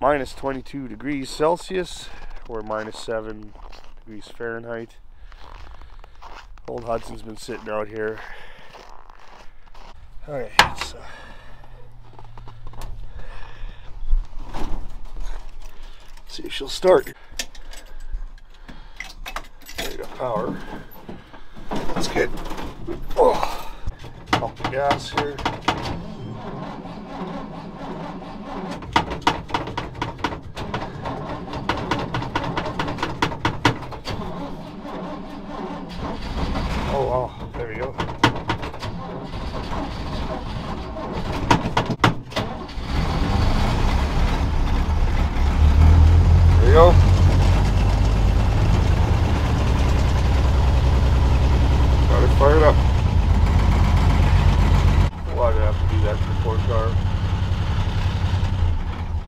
minus 22 degrees Celsius or minus 7 degrees Fahrenheit. Old Hudson's been sitting out here. Alright, let's see if she'll start. There you go, power. Let's get pump the gas here.